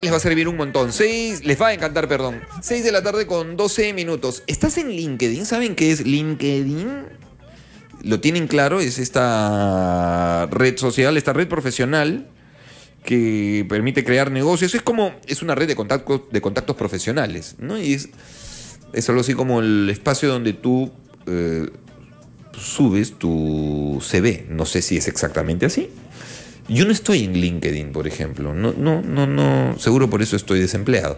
Les va a servir un montón. Les va a encantar, perdón. 6 de la tarde con 12 minutos. ¿Estás en LinkedIn? ¿Saben qué es LinkedIn? Lo tienen claro, es esta red social, esta red profesional que permite crear negocios. Es una red de contactos profesionales, ¿no? Y es algo así como el espacio donde tú subes tu CV. No sé si es exactamente así. Yo no estoy en LinkedIn, por ejemplo. No. Seguro por eso estoy desempleado.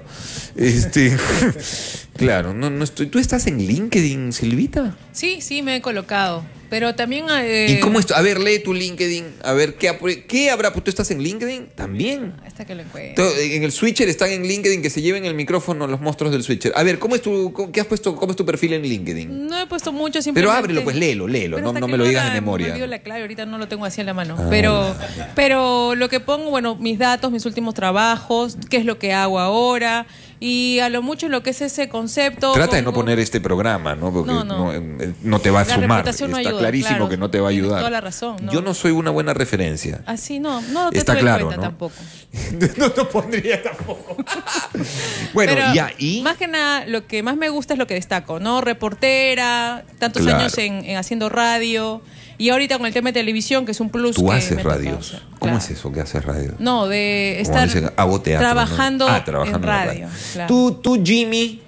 Claro, no estoy. ¿Tú estás en LinkedIn, Silvita? Sí, me he colocado. Pero también... ¿Y cómo esto? A ver, lee tu LinkedIn. A ver, ¿qué habrá? ¿Tú estás en LinkedIn? También. Hasta que lo encuentre. En el switcher están en LinkedIn, que se lleven el micrófono los monstruos del switcher. A ver, ¿qué has puesto? ¿Cómo es tu perfil en LinkedIn? No he puesto mucho, simplemente... Pero ábrelo, pues léelo. No me lo digas de memoria. Me olvido la clave, ahorita no lo tengo así en la mano. Pero lo que pongo, bueno, mis datos, mis últimos trabajos, qué es lo que hago ahora... Y a lo mucho lo que es ese concepto... Trata de no poner este programa, ¿no? Porque no te va a sumar. Está clarísimo, claro, que no te va a ayudar. Tienes toda la razón. Yo no soy una buena referencia. Así no te está claro, cuenta, ¿no? tampoco. No te pondría tampoco. Bueno, pero, ya, y... Más que nada, lo que más me gusta es lo que destaco, ¿no? Reportera, tantos años en haciendo radio... Y ahorita con el tema de televisión, que es un plus. Tú haces radios. ¿Cómo es eso que haces radio? No, de estar trabajando en radio. Claro. Tú, Jimmy.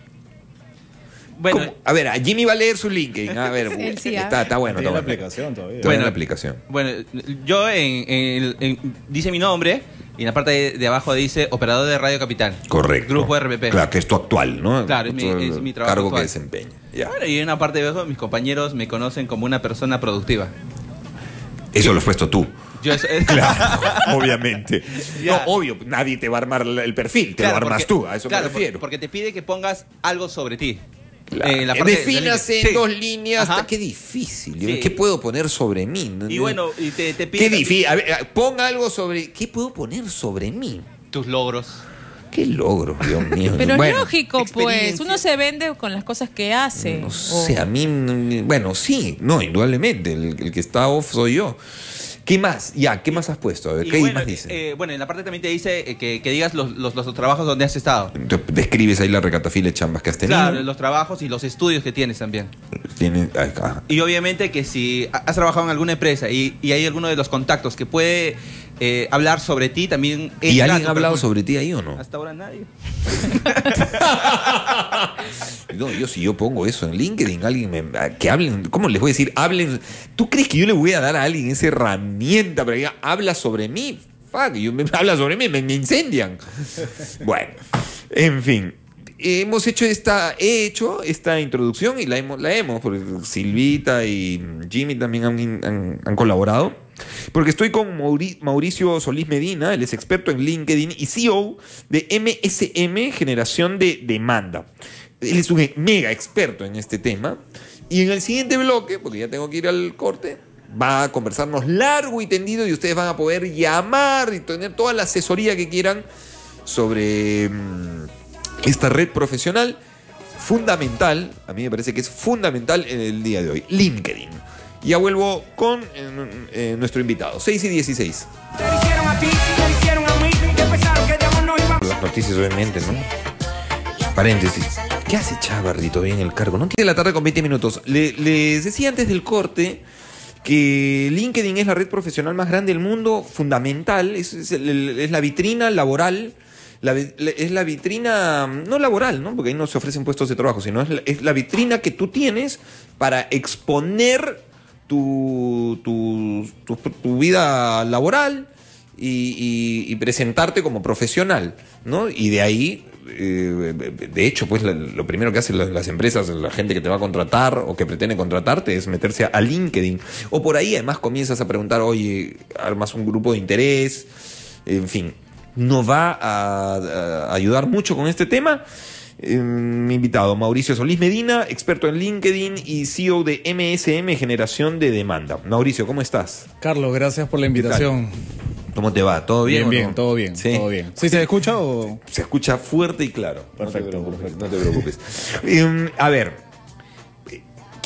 Bueno, a ver, Jimmy va a leer su LinkedIn. A ver, está bueno. Tiene la aplicación todavía. Bueno, la aplicación. Bueno, yo dice mi nombre y en la parte de abajo dice operador de Radio Capital. Correcto. Grupo RPP. Claro, que es tu actual, ¿no? Claro, es mi trabajo cargo actual. que desempeña. Ya. Bueno, y en una parte de abajo mis compañeros me conocen como una persona productiva. Eso lo has puesto tú. Claro, obviamente. No, obvio, nadie te va a armar el perfil, te lo armas tú, a eso me refiero. Porque te pide que pongas algo sobre ti. Claro. Defínase en 2 líneas. Qué difícil. Sí. ¿Qué puedo poner sobre mí? Y bueno, y te pide... Qué difícil. A ver, ponga algo sobre... ¿Qué puedo poner sobre mí? Tus logros. ¿Qué logros, Dios mío? Pero es lógico, pues. Uno se vende con las cosas que hace. No sé, a mí... Bueno, sí. No, indudablemente. El que está off soy yo. ¿Qué más? ¿Qué más has puesto? A ver, ¿qué más dice? Bueno, en la parte también te dice que digas los trabajos donde has estado. Describes ahí la recatafila de chambas que has tenido. Claro, los trabajos y los estudios que tienes también. Y obviamente que si has trabajado en alguna empresa y hay alguno de los contactos que puede hablar sobre ti, también... ¿Y alguien ha hablado sobre ti ahí o no? Hasta ahora nadie. No, si yo pongo eso en LinkedIn, que hablen, ¿cómo les voy a decir? Hablen. ¿Tú crees que yo le voy a dar a alguien esa herramienta para que diga, habla sobre mí? Habla sobre mí, me incendian. Bueno, en fin. He hecho esta introducción y la hemos, porque Silvita y Jimmy también han colaborado. Porque estoy con Mauricio Solís Medina, él es experto en LinkedIn y CEO de MSM Generación de Demanda. Él es un mega experto en este tema. Y en el siguiente bloque, porque ya tengo que ir al corte, va a conversarnos largo y tendido y ustedes van a poder llamar y tener toda la asesoría que quieran sobre esta red profesional fundamental. A mí me parece que es fundamental en el día de hoy, LinkedIn. Ya vuelvo con nuestro invitado, 6:16. Las noticias obviamente, ¿no? Paréntesis. ¿Qué hace Chávarri todavía en el cargo? No tiene la tarde con 20 minutos. Les decía antes del corte que LinkedIn es la red profesional más grande del mundo, fundamental, es la vitrina laboral, es la vitrina, no laboral, ¿no? Porque ahí no se ofrecen puestos de trabajo, sino es la vitrina que tú tienes para exponer tu vida laboral y presentarte como profesional, ¿no? Y de ahí, de hecho, pues lo primero que hacen las empresas, la gente que te va a contratar o que pretende contratarte es meterse a LinkedIn. O por ahí además comienzas a preguntar, oye, armas un grupo de interés, en fin. Nos va a ayudar mucho con este tema. Mi invitado, Mauricio Solís Medina, experto en LinkedIn y CEO de MSM Generación de Demanda. Mauricio, ¿cómo estás? Carlos, gracias por la invitación. ¿Cómo te va? ¿Todo bien? Bien, ¿no? todo bien, ¿Sí? todo bien. ¿Sí se escucha o...? Se escucha fuerte y claro. Perfecto, No te preocupes. A ver,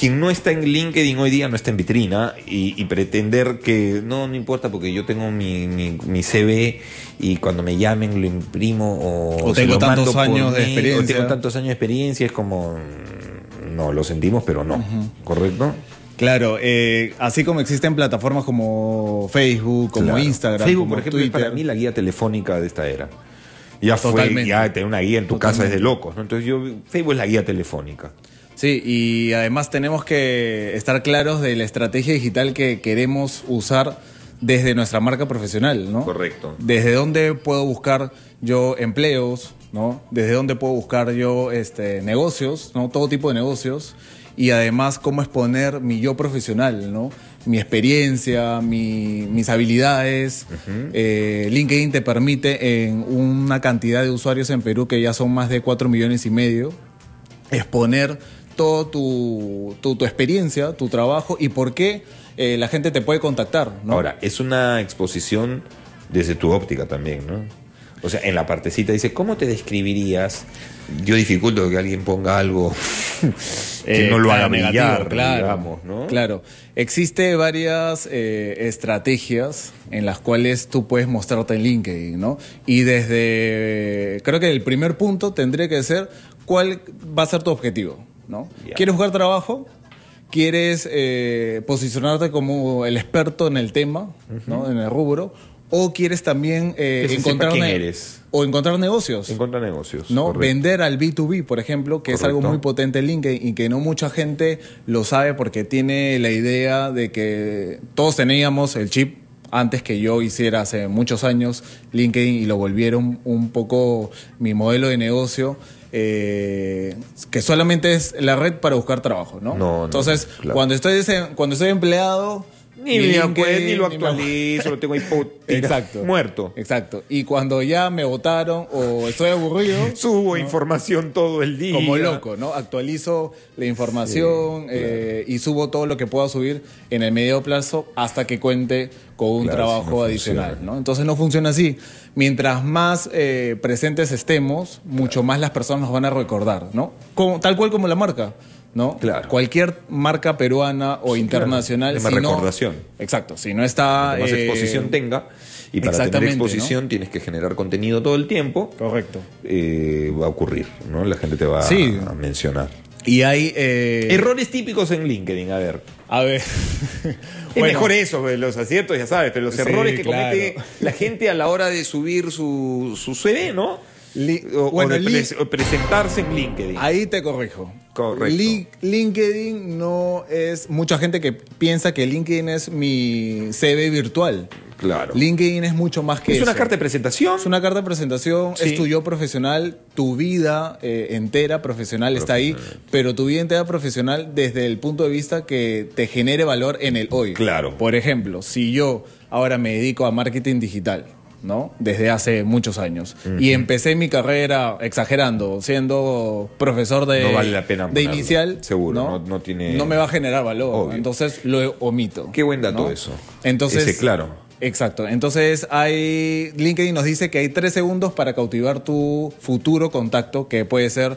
quien no está en LinkedIn hoy día no está en vitrina y pretender que no importa porque yo tengo mi CV y cuando me llamen lo imprimo o tengo tantos años de o experiencia. tengo tantos años de experiencia, es como no, lo sentimos, pero no. ¿Correcto? Claro, así como existen plataformas como Facebook, como Claro. Instagram, Facebook, como por ejemplo, Twitter. es para mí la guía telefónica de esta era. Ya Totalmente. ya tener una guía en tu casa es Totalmente. de locos, ¿no? Entonces Facebook es la guía telefónica. Sí, y además tenemos que estar claros de la estrategia digital que queremos usar desde nuestra marca profesional, ¿no? Correcto. Desde dónde puedo buscar yo empleos, ¿no? Desde dónde puedo buscar yo negocios, ¿no? Todo tipo de negocios. Y además cómo exponer mi yo profesional, ¿no? Mi experiencia, mis habilidades. LinkedIn te permite en una cantidad de usuarios en Perú que ya son más de 4,5 millones exponer toda tu experiencia, tu trabajo y por qué la gente te puede contactar, ¿no? Ahora, es una exposición desde tu óptica también, ¿no? O sea, en la partecita dice, ¿cómo te describirías? Yo dificulto que alguien ponga algo que no lo haga brillar, claro, digamos, ¿no? Claro. Existe varias estrategias en las cuales tú puedes mostrarte en LinkedIn, ¿no? Y creo que el primer punto tendría que ser cuál va a ser tu objetivo, ¿no? Ya. ¿Quieres buscar trabajo? ¿Quieres posicionarte como el experto en el tema, ¿no? En el rubro? ¿O quieres también se sepa quién eres. O encontrar negocios? Encuentra negocios. ¿No? Correcto. Vender al B2B, por ejemplo, que es algo Correcto. muy potente en LinkedIn y que no mucha gente lo sabe porque tiene la idea de que todos teníamos el chip antes que yo hiciera hace muchos años LinkedIn y lo volvieron un poco mi modelo de negocio. Que solamente es la red para buscar trabajo, ¿no? No, Entonces, claro. cuando estoy empleado, Ni mi lo LinkedIn, lo ni me- actualizo, lo tengo ahí Exacto. muerto. Exacto. Y cuando ya me votaron o estoy aburrido, Subo información todo el día. como loco, ¿no? Actualizo la información y subo todo lo que pueda subir en el medio plazo hasta que cuente con un Claro, trabajo si no adicional, funciona. ¿no? Entonces no funciona así. Mientras más presentes estemos, mucho más las personas nos van a recordar, ¿no? Tal cual como la marca, ¿no? Claro. Cualquier marca peruana o internacional. Tema recordación. Exacto. Si no está... Cuanto más exposición tenga, y para tener exactamente, exposición tienes que generar contenido todo el tiempo, Correcto. va a ocurrir, ¿no? La gente te va Sí. a mencionar. Y hay... Errores típicos en LinkedIn, a ver. A ver... Es mejor eso, los aciertos ya sabes, pero los Sí, errores que claro. comete la gente a la hora de subir su CV, ¿no? O de presentarse en LinkedIn. Ahí te corrijo. Correcto. LinkedIn no es... Mucha gente que piensa que LinkedIn es mi CV virtual. Claro. LinkedIn es mucho más que Es eso. una carta de presentación. Es una carta de presentación, Sí. es tu yo profesional, tu vida entera profesional está ahí, pero tu vida entera profesional desde el punto de vista que te genere valor en el hoy. Claro. Por ejemplo, si yo ahora me dedico a marketing digital, ¿no? Desde hace muchos años. Y empecé mi carrera, exagerando, siendo profesor de, No vale la pena de ponerlo. inicial. Seguro, no tiene- No me va a generar valor. Obvio. Entonces lo omito. Qué buen dato ¿no? eso. Entonces, Ese, claro. Exacto. Entonces LinkedIn nos dice que hay 3 segundos para cautivar tu futuro contacto, que puede ser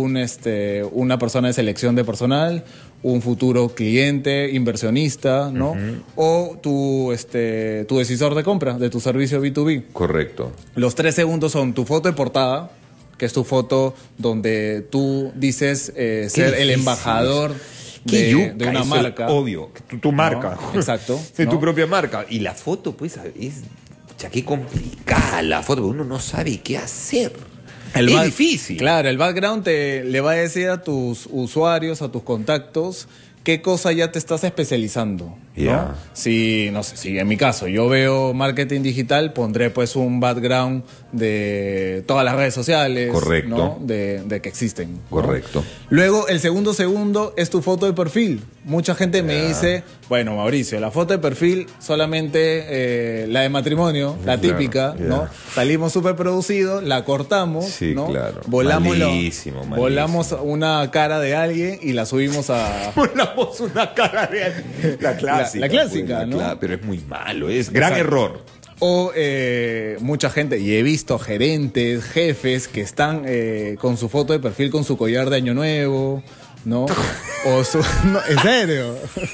una persona de selección de personal, un futuro cliente, inversionista, ¿no? O tu decisor de compra de tu servicio B2B. Correcto. Los 3 segundos son tu foto de portada, que es tu foto donde tú dices ser el difícil embajador Qué de yuca, una eso, marca. Obvio, tu marca. ¿No? Exacto. De tu ¿no? propia marca. Y la foto, pues, es... Pucha, qué complicada la foto, porque uno no sabe qué hacer. Es difícil. Claro, el background le va a decir a tus usuarios, a tus contactos, qué cosa ya te estás especializando, ¿no? Ya. Si, no sé, si en mi caso yo veo marketing digital, pondré pues un background de todas las redes sociales, Correcto. ¿no? de que existen, ¿no? Correcto. Luego, el segundo es tu foto de perfil. Mucha gente me dice, bueno, Mauricio, la foto de perfil solamente la de matrimonio, la Claro, típica, ya. ¿no? Salimos súper producidos, la cortamos, Sí, ¿no? claro. Volamos, Malísimo. volamos una cara de alguien y la subimos a... Volamos una cara de... La clásica. La clásica, pues, ¿no? Pero es muy malo, es gran Exacto. error. O mucha gente, y he visto gerentes, jefes que están con su foto de perfil con su collar de Año Nuevo, ¿no? No, ¿en serio?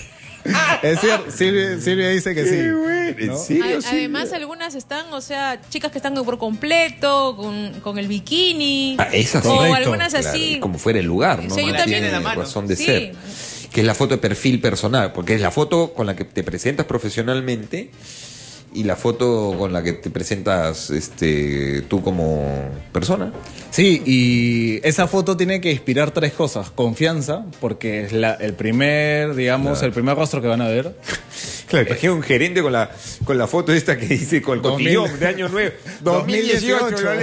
Es cierto, Silvia dice que sí. Bueno, ¿en serio? Además, algunas están, o sea, chicas que están por completo, con el bikini. Esas sí. O Correcto. algunas Claro, así. como fuera el lugar, ¿no? Sí, yo No también. tiene La mano. razón de Sí. ser. Que es la foto de perfil personal, porque es la foto con la que te presentas profesionalmente y la foto con la que te presentas tú como persona. Sí, y esa foto tiene que inspirar 3 cosas. Confianza, porque es el primer, digamos, Claro. el primer rostro que van a ver. Claro, imagina un gerente con la foto esta que dice con el 2000. cotillón de Año Nuevo. 2018. ¿no?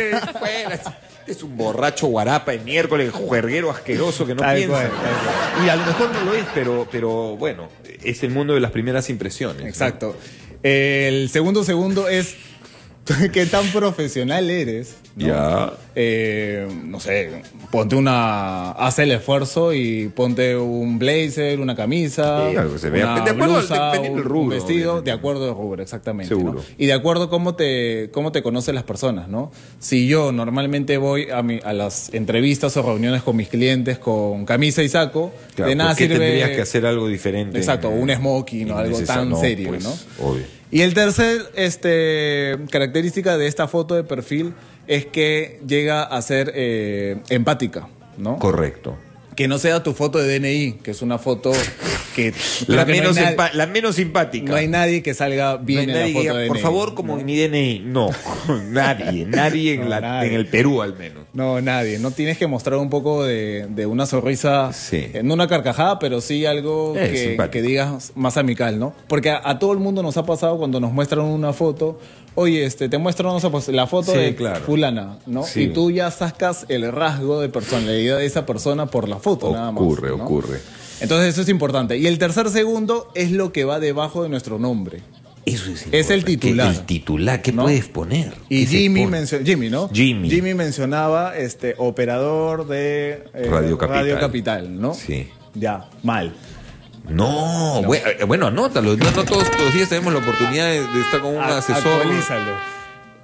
Es un borracho guarapa el miércoles, juerguero asqueroso que no Tal piensa. cual, tal cual. Y a lo mejor no lo es, pero bueno, es el mundo de las primeras impresiones. ¿no? Exacto. El segundo es qué tan profesional eres. ¿no? Ya. No sé, haz el esfuerzo y ponte un blazer, una camisa, Sí, algo que se vea. una De acuerdo, blusa, dependiendo del un rubro, vestido, obviamente. de acuerdo al rubro, exactamente. Seguro. ¿no? Y de acuerdo a cómo te conocen las personas, ¿no? Si yo normalmente voy a las entrevistas o reuniones con mis clientes con camisa y saco, Claro, de nada ¿por qué sirve. tendrías que hacer algo diferente? Exacto, un smoking o algo tan No, serio, pues, ¿no? Obvio. Y el tercer característica de esta foto de perfil es que llega a ser empática, ¿no? Correcto. Que no sea tu foto de DNI, que es una foto que La creo que no hay la menos simpática. no hay nadie que salga No bien hay en la nadie que foto diga, de DNI. por favor, como en mi DNI. No, nadie No, nadie. en el Perú al menos. No, nadie. No tienes que mostrar un poco de una sonrisa, Sí. no una carcajada, pero sí algo Simpático. que digas más amical, ¿no? Porque a todo el mundo nos ha pasado cuando nos muestran una foto, oye, te muestran, no sé, pues, la foto Sí, de claro. fulana, ¿no? Sí. Y tú ya sacas el rasgo de personalidad de esa persona por la foto, nada más. ¿no? Ocurre. Entonces eso es importante. Y el tercer segundo es lo que va debajo de nuestro nombre. Eso es Es el importante. titular. El titular, ¿qué ¿no? puedes poner? Y ¿Qué se Jimmy pone? Jimmy, ¿no? Jimmy. Mencionaba operador de Radio Capital. Capital, ¿no? Sí. Ya, mal. No, bueno, anótalo. No todos los días tenemos la oportunidad de estar con un asesor. Actualízalo.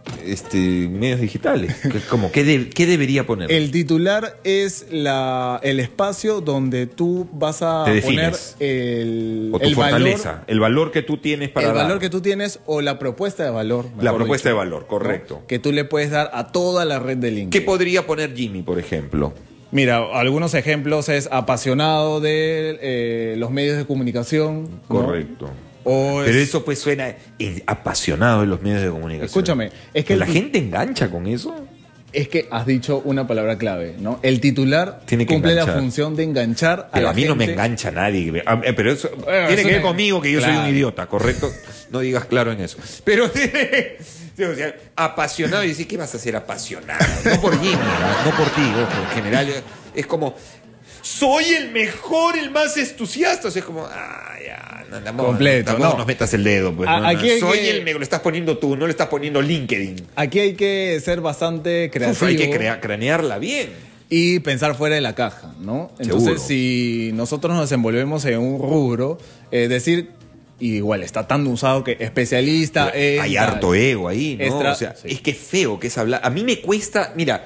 Medios digitales. ¿Qué debería poner? El titular es el espacio donde tú vas a Te poner defines. el O tu fortaleza. valor, El valor que tú tienes para el dar. valor que tú tienes o la propuesta de valor. La mejor propuesta dicho, de valor, correcto. ¿no? Que tú le puedes dar a toda la red de LinkedIn. ¿Qué podría poner Jimmy, por ejemplo? Mira, algunos ejemplos es apasionado de los medios de comunicación. ¿no? Correcto. O Pero es- eso pues suena apasionado de los medios de comunicación. Escúchame, es que ¿La el- gente engancha con eso? Es que has dicho una palabra clave, ¿no? El titular Tiene que cumple la enganchar. función de enganchar a Pero la a mí no me gente. engancha nadie. Pero eso Bueno, tiene eso que ver te- conmigo, que yo soy Claro. un idiota, ¿correcto? No digas claro en eso. Pero sí, o sea, apasionado, y decís, ¿qué vas a ser apasionado? No por Jimmy, no por ti, ojo, en general. Es como, soy el mejor, el más entusiasta. O sea, es como, ya, tampoco, Completo, tampoco no. nos metas el dedo. Pues, Aquí hay soy que- el mejor, lo estás poniendo tú, no lo estás poniendo LinkedIn. Aquí hay que ser bastante creativo Hay que cranearla bien. y pensar fuera de la caja, ¿no? Entonces, Seguro. si nosotros nos desenvolvemos en un rubro, decir, igual está tan usado que especialista en Hay tal. harto ego ahí, ¿no? Extra- O sea, sí. es que es feo que es hablar. A mí me cuesta, mira,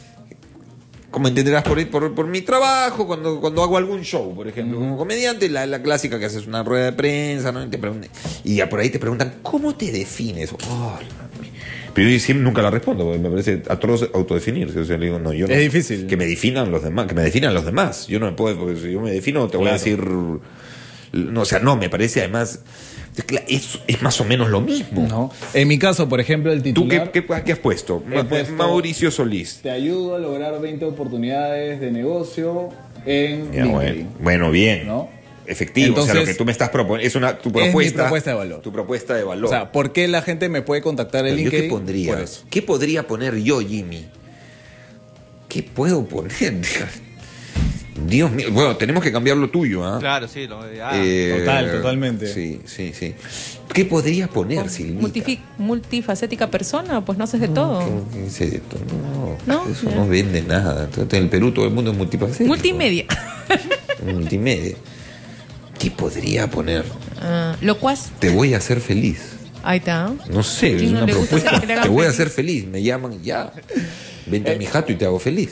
como entenderás por mi trabajo, cuando hago algún show, por ejemplo, como comediante, la clásica que haces una rueda de prensa, ¿no? Y ya por ahí te preguntan, ¿cómo te defines? Ay, pero yo siempre nunca la respondo, porque me parece atroz autodefinirse. O sea, le digo, no, yo no. Es difícil. Que me definan los demás, que me definan los demás. Yo no me puedo, porque si yo me defino, te voy a Claro. decir. No, o sea, no, me parece además. Es más o menos lo mismo. ¿no? En mi caso, por ejemplo, el ¿Tú titular... qué has puesto? He puesto- Mauricio Solís. Te ayudo a lograr 20 oportunidades de negocio en Ya, LinkedIn. bueno, bien. ¿No? Efectivo. o sea, Entonces, lo que tú me estás proponiendo es tu mi propuesta. propuesta de valor. Tu propuesta de valor. O sea, ¿por qué la gente me puede contactar en Pero ¿yo LinkedIn? qué pondría? Por eso. ¿Qué podría poner yo, Jimmy? ¿Qué puedo poner? Dios mío. Bueno, tenemos que cambiar lo tuyo, ¿ah? Claro, sí. Totalmente. Sí. ¿Qué podría poner, Silvita? Multifacética persona, pues no haces de todo. ¿Qué dice de esto? No, Eso ya. no vende nada. En el Perú todo el mundo es multifacético. Multimedia. Multimedia. ¿Qué podría poner? Locuaz. Te voy a hacer feliz. Ahí está. No sé, es ¿Quién no una le gusta propuesta. que le hagan Te voy a feliz? hacer feliz. Me llaman y ya. Vente a mi jato y te hago feliz.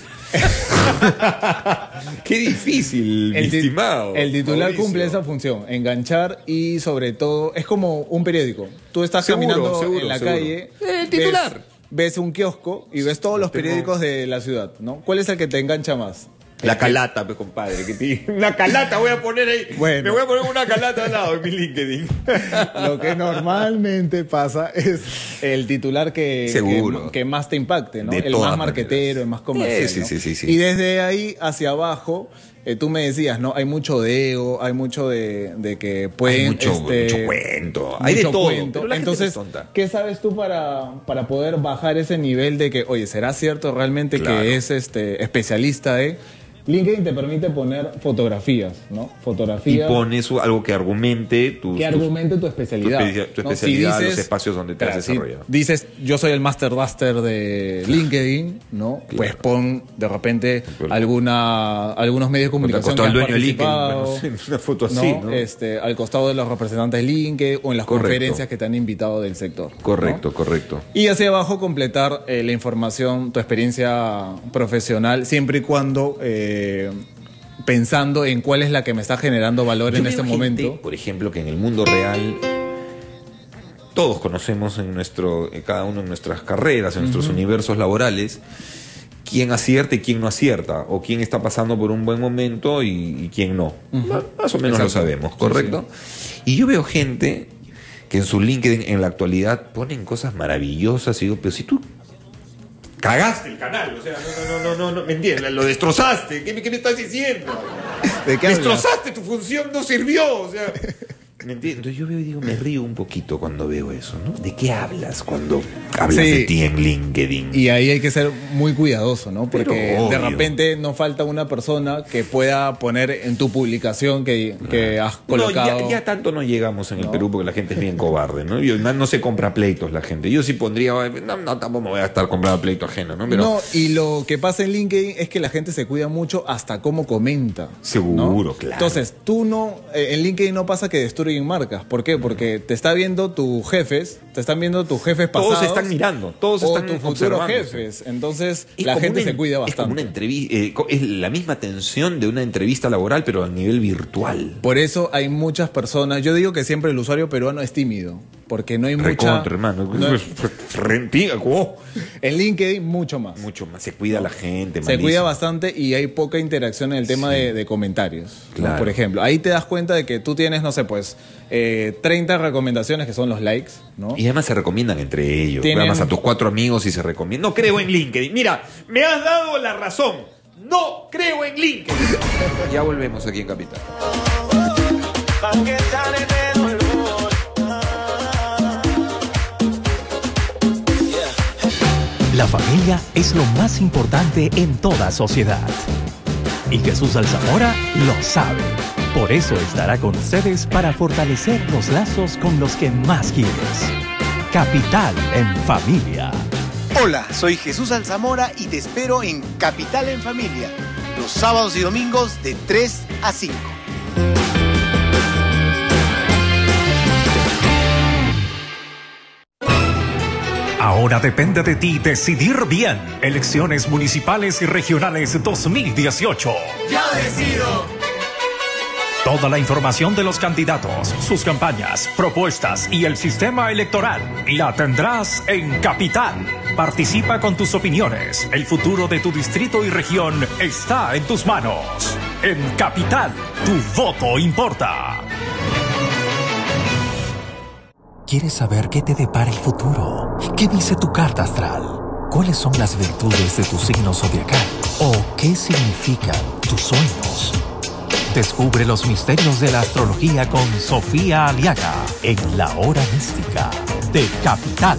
Qué difícil, mi estimado. El titular Mauricio. cumple esa función, enganchar y sobre todo, es como un periódico. Tú estás Seguro, caminando seguro, en la seguro. calle. El titular. Ves un kiosco y ves todos los periódicos de la ciudad, ¿no? ¿Cuál es el que te engancha más? La calata, pues, compadre. Una calata voy a poner ahí. Bueno. Me voy a poner una calata al lado en mi LinkedIn. Lo que normalmente pasa es el titular Seguro. que más te impacte, ¿no? De El todas más marquetero, maneras. el más comercial. Sí, ¿no? sí. Y desde ahí hacia abajo, tú me decías, ¿no? Hay mucho de ego, hay mucho de que pueden... Hay mucho cuento. Hay de mucho todo. cuento. Pero la gente Entonces, es tonta. ¿qué sabes tú para poder bajar ese nivel de que, oye, ¿será cierto realmente Claro. que es especialista de...? LinkedIn te permite poner fotografías, ¿no? Y Fotografías pones algo que argumente tu especialidad. tu ¿no? especialidad, Si los espacios donde te has si desarrollado. dices, yo soy el Master Buster de LinkedIn, ¿no? Claro. Pues pon de repente Claro. algunos medios de comunicación Al costado que del has dueño de LinkedIn, participado, bueno, una foto así, ¿no? Al costado de los representantes de LinkedIn o en las Correcto. conferencias que te han invitado del sector. ¿no? Correcto. Y hacia abajo completar la información, tu experiencia profesional, siempre y cuando pensando en cuál es la que me está generando valor Yo en veo este gente, momento. por ejemplo, que en el mundo real todos conocemos en cada uno en nuestras carreras, en nuestros universos laborales, quién acierta y quién no acierta, o quién está pasando por un buen momento y quién no. Más o menos Exacto. lo sabemos, ¿correcto? Y yo veo gente que en su LinkedIn en la actualidad ponen cosas maravillosas y digo, pero si tú cagaste el canal, o sea, no, ¿me entiendes? Lo destrozaste, ¿qué me estás diciendo? ¿De qué hablas? Destrozaste, tu función no sirvió, o sea... ¿Me entiendes? Entonces yo veo y digo, me río un poquito cuando veo eso, ¿no? ¿De qué hablas cuando hablas Sí. de ti en LinkedIn? Y ahí hay que ser muy cuidadoso, ¿no? Porque Pero de obvio. repente no falta una persona que pueda poner en tu publicación que has colocado. No, ya tanto no llegamos en el Perú porque la gente es bien cobarde, ¿no? No se compra pleitos la gente. Yo sí pondría, no, tampoco me voy a estar comprando pleito ajeno, ¿no? Pero No, y lo que pasa en LinkedIn es que la gente se cuida mucho hasta cómo comenta. Seguro, ¿no? claro. Entonces, en LinkedIn no pasa que destruyen marcas. ¿Por qué? Porque te está viendo tus jefes, pasados. todos están mirando, todos o están tus futuros observándose. jefes. Entonces, Es la como gente una- se cuida Es como una bastante. entrevista, es la misma tensión de una entrevista laboral, pero a nivel virtual. Por eso hay muchas personas. Yo digo que siempre el usuario peruano es tímido. Porque no hay mucha. Recontra, hermano. En LinkedIn, mucho más. Mucho más. Se cuida la gente, Se malísimo. cuida bastante y hay poca interacción en el tema de comentarios. ¿no? Claro. Por ejemplo, ahí te das cuenta de que tú tienes, no sé, pues, 30 recomendaciones que son los likes, ¿no? Y además se recomiendan entre ellos. Tienen- Llamas a tus 4 amigos y se recomiendan. No creo en LinkedIn. Mira, me has dado la razón. No creo en LinkedIn. Ya volvemos aquí en Capital. La familia es lo más importante en toda sociedad. Y Jesús Alzamora lo sabe. Por eso estará con ustedes para fortalecer los lazos con los que más quieres. Capital en Familia. Hola, soy Jesús Alzamora y te espero en Capital en Familia, los sábados y domingos de 3 a 5. Ahora depende de ti decidir bien. Elecciones municipales y regionales 2018. ¡Ya decido! Toda la información de los candidatos, sus campañas, propuestas y el sistema electoral la tendrás en Capital. Participa con tus opiniones. El futuro de tu distrito y región está en tus manos. En Capital, tu voto importa. ¿Quieres saber qué te depara el futuro? ¿Qué dice tu carta astral? ¿Cuáles son las virtudes de tu signo zodiacal? ¿O qué significan tus sueños? Descubre los misterios de la astrología con Sofía Aliaga en La Hora Mística de Capital.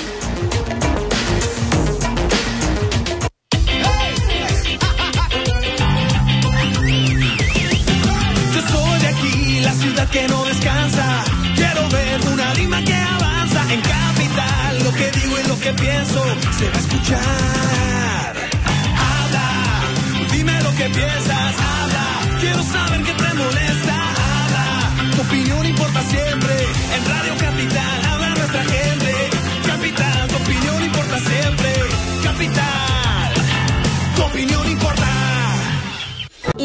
Yo soy de aquí, la ciudad que no descansa. Quiero ver una Lima que avanza. En Capital, lo que digo y lo que pienso se va a escuchar. Habla, dime lo que piensas. Habla, quiero saber qué te molesta. Habla, tu opinión importa siempre. En Radio Capital, habla nuestra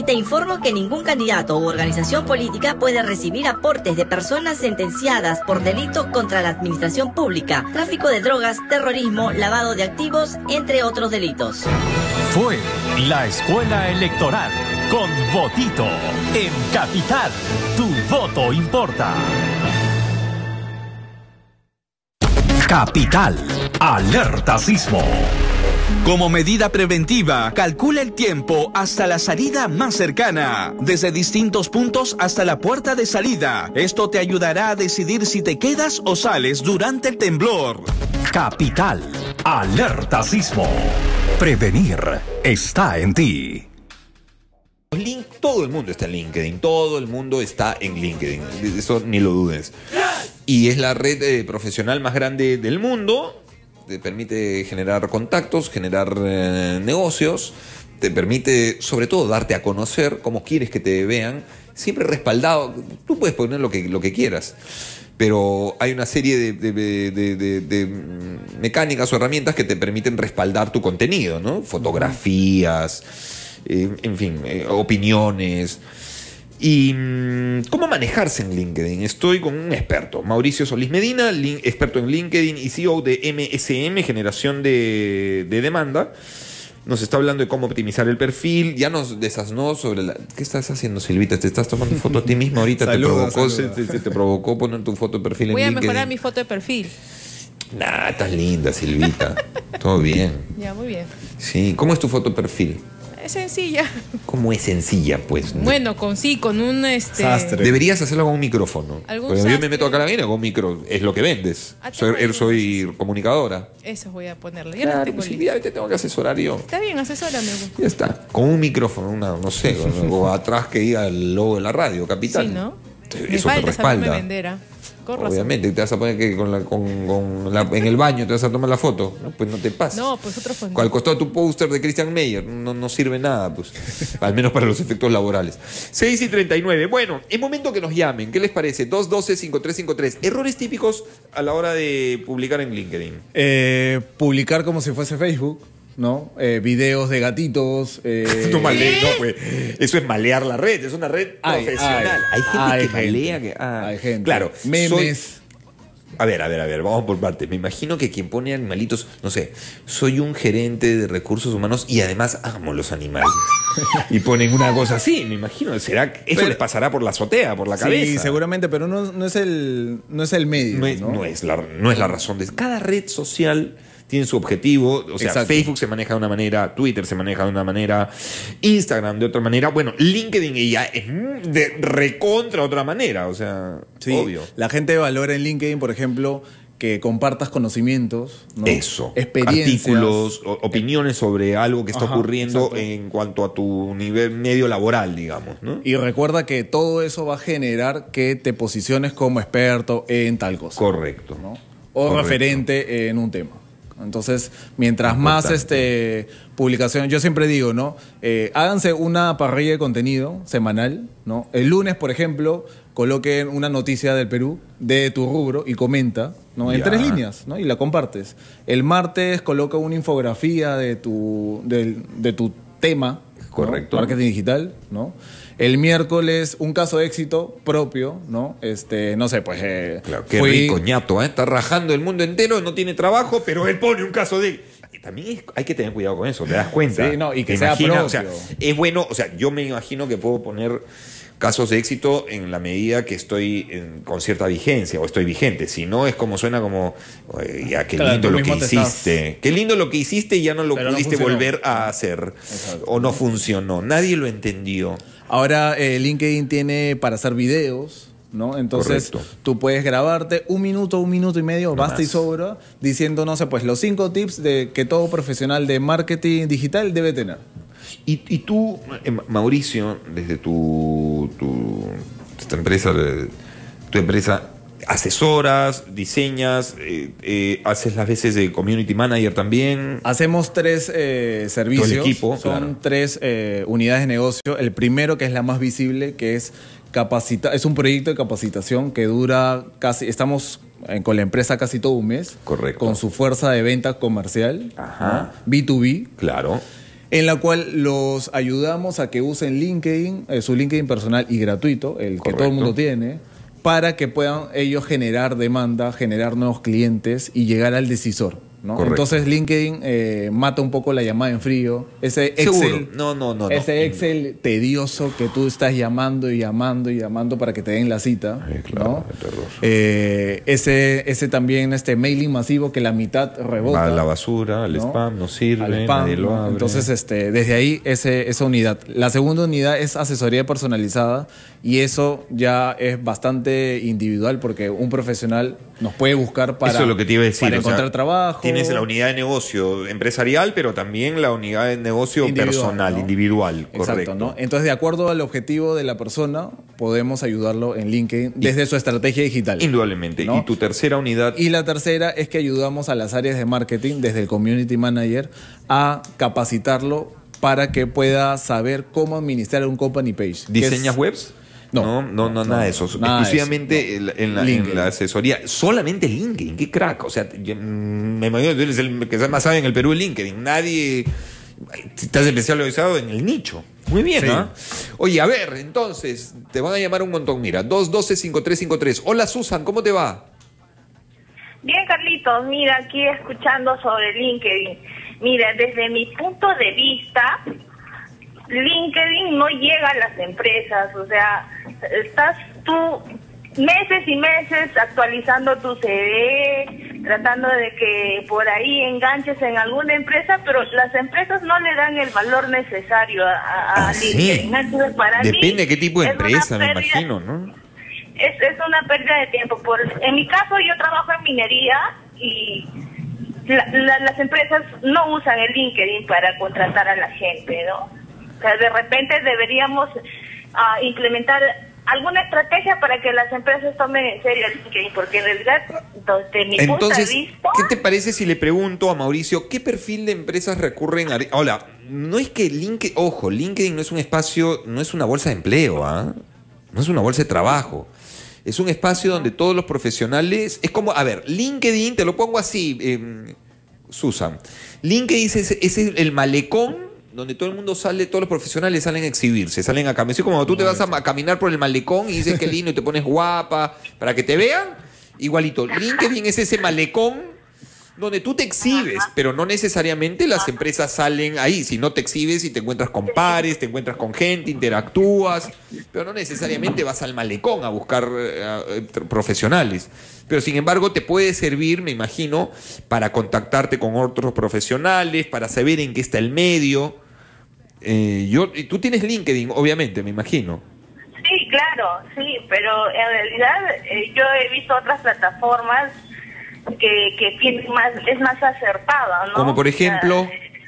te informo que ningún candidato u organización política puede recibir aportes de personas sentenciadas por delitos contra la administración pública, tráfico de drogas, terrorismo, lavado de activos, entre otros delitos. Fue la Escuela Electoral con Votito en Capital. Tu voto importa. Capital, alerta sismo. Como medida preventiva, calcula el tiempo hasta la salida más cercana, desde distintos puntos hasta la puerta de salida. Esto te ayudará a decidir si te quedas o sales durante el temblor. Capital, alerta sismo. Prevenir está en ti. Todo el mundo está en LinkedIn, todo el mundo está en LinkedIn, eso ni lo dudes. Y es la red profesional más grande del mundo, te permite generar contactos, generar negocios, te permite sobre todo darte a conocer cómo quieres que te vean, siempre respaldado, tú puedes poner lo que quieras. Pero hay una serie de mecánicas o herramientas que te permiten respaldar tu contenido, ¿no? Fotografías, en fin, opiniones. ¿Y cómo manejarse en LinkedIn? Estoy con un experto, Mauricio Solís Medina, experto en LinkedIn y CEO de MSM, generación de demanda. Nos está hablando de cómo optimizar el perfil. Ya nos desasnó sobre la... ¿Qué estás haciendo, Silvita? ¿Te estás tomando foto a ti misma ahorita? ¿Te provocó poner tu foto de perfil en LinkedIn? Voy a mejorar mi foto de perfil. Nah, estás linda, Silvita. Todo bien. Ya, muy bien. Sí, ¿cómo es tu foto de perfil? Es sencilla. ¿Cómo es sencilla, pues? Bueno, con un Sastre. Deberías hacerlo con un micrófono. Porque yo me meto acá a la mina con un micro. Es lo que vendes. Soy comunicadora. Eso voy a ponerle. Claro, pues si ya te tengo que asesorar yo. Está bien, asesórame. Ya está. Con un micrófono, no sé, o atrás que diga el logo de la radio, Capital. Sí, ¿no? Eso te respalda. Vendera. Obviamente, te vas a poner que en el baño te vas a tomar la foto. No, pues no te pasa. No, pues otro fondo. Al costado de tu póster de Christian Meyer no sirve nada, pues. Al menos para los efectos laborales. 6:39. Bueno, es momento que nos llamen. ¿Qué les parece? 212-5353. Errores típicos a la hora de publicar en LinkedIn. Publicar como si fuese Facebook, ¿no? Videos de gatitos. No, pues. Eso es malear la red, es una red profesional. Hay gente que malea. Hay gente. Claro. Memes. A ver, vamos por partes. Me imagino que quien pone animalitos, no sé, soy un gerente de recursos humanos y además amo los animales. Y ponen una cosa así, me imagino. ¿Será que eso les pasará por la azotea, por la cabeza? Sí, seguramente, pero no es el medio. No es la razón de... Cada red social tiene su objetivo, o sea, exacto. Facebook se maneja de una manera, Twitter se maneja de una manera, Instagram de otra manera, bueno, LinkedIn ya es de recontra otra manera, o sea, sí, obvio. La gente valora en LinkedIn, por ejemplo, que compartas conocimientos, ¿no? Eso, experiencias, artículos, opiniones sobre algo que está ocurriendo, exacto, en cuanto a tu nivel medio laboral, digamos, ¿no? Y recuerda que todo eso va a generar que te posiciones como experto en tal cosa. Correcto. ¿no? O correcto, referente en un tema. Entonces, mientras más publicaciones, yo siempre digo, ¿no? Háganse una parrilla de contenido semanal, ¿no? El lunes, por ejemplo, coloquen una noticia del Perú de tu rubro y comenta, ¿no? En 3 líneas, ¿no? Y la compartes. El martes coloca una infografía de tu tema, correcto, ¿no? Marketing digital, ¿no? El miércoles, un caso de éxito propio, ¿no? No sé, pues... claro, qué rico, ñato, ¿eh? Está rajando el mundo entero, no tiene trabajo, pero él pone un caso de... También hay que tener cuidado con eso, ¿te das cuenta? Sí, no, y que sea propio. O sea, es bueno, o sea, yo me imagino que puedo poner casos de éxito en la medida que estoy con cierta vigencia o estoy vigente. Si no, es como suena como, ya, qué lindo lo que hiciste. Qué lindo lo que hiciste y ya no lo pudiste volver a hacer. Exacto. O no funcionó. Nadie lo entendió. Ahora LinkedIn tiene para hacer videos, ¿no? Entonces tú puedes grabarte 1 minuto, 1 minuto y medio, no basta más. Y sobra, diciendo, no sé, pues los 5 tips de que todo profesional de marketing digital debe tener. Y tú, Mauricio, desde tu empresa, asesoras, diseñas, haces las veces de community manager también. Hacemos 3 servicios. Todo el equipo, son claro. 3 unidades de negocio. El primero, que es la más visible, que es es un proyecto de capacitación que dura estamos con la empresa casi todo un mes. Correcto. Con su fuerza de venta comercial. Ajá. ¿no? B2B. Claro. en la cual los ayudamos a que usen LinkedIn, su LinkedIn personal y gratuito, el que todo el mundo tiene, para que puedan ellos generar demanda, generar nuevos clientes y llegar al decisor, ¿no? Entonces LinkedIn mata un poco la llamada en frío, ese Excel, ese Excel tedioso que tú estás llamando y llamando y llamando para que te den la cita, claro, ¿no? Ese también mailing masivo que la mitad rebota. Va a la basura, al spam, no sirve, al spam, nadie lo abre. Entonces, desde ahí esa unidad. La segunda unidad es asesoría personalizada y eso ya es bastante individual porque un profesional nos puede buscar para, eso es lo que te iba a decir, para encontrar trabajo. Tienes la unidad de negocio empresarial, pero también la unidad de negocio personal, ¿no? Individual, exacto, correcto. ¿no? Entonces, de acuerdo al objetivo de la persona, podemos ayudarlo en LinkedIn desde su estrategia digital. Indudablemente. ¿No? ¿Y tu tercera unidad? Y la tercera es que ayudamos a las áreas de marketing, desde el community manager, a capacitarlo para que pueda saber cómo administrar un company page. ¿Diseñas webs? No, nada de eso. Exclusivamente en la asesoría. Solamente LinkedIn, qué crack. O sea, me imagino que tú eres el que más sabe en el Perú de LinkedIn. Nadie. Estás especializado en el nicho. Muy bien, ¿no? Oye, a ver, entonces, te van a llamar un montón. Mira, 212-5353. Hola, Susan, ¿cómo te va? Bien, Carlitos. Mira, aquí escuchando sobre LinkedIn. Mira, desde mi punto de vista, LinkedIn no llega a las empresas, o sea, estás tú meses y meses actualizando tu CV, tratando de que por ahí enganches en alguna empresa, pero las empresas no le dan el valor necesario a LinkedIn. Sí. Entonces, para depende mí, de qué tipo de empresa, me pérdida, imagino, ¿no? Es una pérdida de tiempo. En mi caso, yo trabajo en minería y las empresas no usan el LinkedIn para contratar a la gente, ¿no? O sea, de repente deberíamos implementar alguna estrategia para que las empresas tomen en serio el LinkedIn, porque en realidad, desde mi punto de vista... ¿Qué te parece si le pregunto a Mauricio qué perfil de empresas recurren a... Hola, no es que LinkedIn... Ojo, LinkedIn no es un espacio, no es una bolsa de empleo, ¿ah? No es una bolsa de trabajo. Es un espacio donde todos los profesionales... Es como, a ver, LinkedIn, te lo pongo así, Susan. LinkedIn es el malecón donde todo el mundo sale, todos los profesionales salen a exhibirse, salen a caminar. Así como tú te vas a caminar por el malecón y dices que lindo y te pones guapa para que te vean, igualito. LinkedIn es ese malecón donde tú te exhibes, pero no necesariamente las empresas salen ahí. Si no te exhibes y te encuentras con pares, te encuentras con gente, interactúas, pero no necesariamente vas al malecón a buscar profesionales. Pero sin embargo te puede servir, me imagino, para contactarte con otros profesionales, para saber en qué está el medio. Tú tienes LinkedIn, obviamente, me imagino. Sí, claro, sí, pero en realidad yo he visto otras plataformas que es más acertada, ¿no? Como por ejemplo...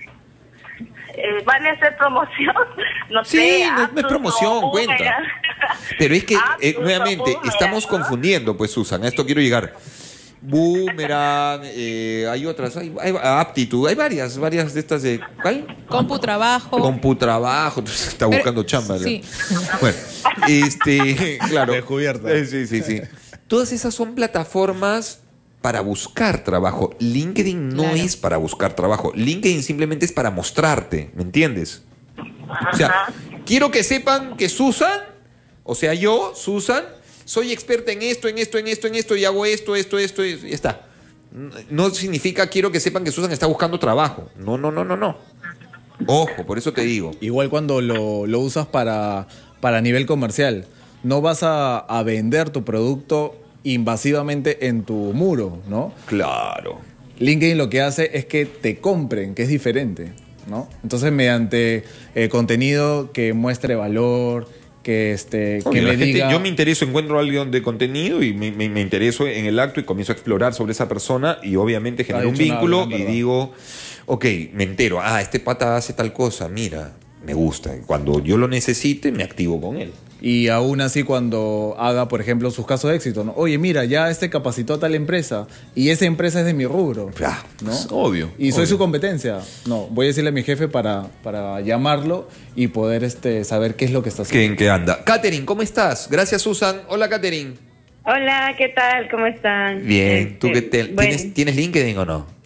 ¿Vale hacer promoción? No sí, sé. No es promoción, cuenta. Pero es que, nuevamente, estamos confundiendo, pues, Susan, a esto quiero llegar. Boomerang, hay otras, hay Aptitude, hay varias de estas de... ¿Cuál? Computrabajo. Computrabajo, está buscando chamba. Sí. Bueno, claro. Descubierta. Sí. Todas esas son plataformas para buscar trabajo. LinkedIn no es para buscar trabajo. LinkedIn simplemente es para mostrarte, ¿me entiendes? O sea, quiero que sepan que Susan, o sea yo, Susan, soy experta en esto, y hago esto, y ya está. No significa quiero que sepan que Susan está buscando trabajo. No. Ojo, por eso te digo. Igual cuando lo usas para nivel comercial, no vas a vender tu producto invasivamente en tu muro, ¿no? Claro. LinkedIn lo que hace es que te compren, que es diferente, ¿no? Entonces, mediante contenido que muestre valor, que me diga... Yo me intereso, encuentro a alguien de contenido y me intereso en el acto y comienzo a explorar sobre esa persona y obviamente genero un vínculo y digo, ok, me entero, este pata hace tal cosa, mira, me gusta. Cuando yo lo necesite, me activo con él. Y aún así cuando haga, por ejemplo, sus casos de éxito, ¿no? Oye, mira, ya capacitó a tal empresa y esa empresa es de mi rubro, ¿no? Es obvio. Y soy su competencia. No, voy a decirle a mi jefe para llamarlo y poder saber qué es lo que está haciendo. ¿En qué anda? Catherine, ¿cómo estás? Gracias, Susan. Hola, Catherine. Hola, ¿qué tal? ¿Cómo están? Bien. ¿Tú qué tal? ¿Tienes LinkedIn o no?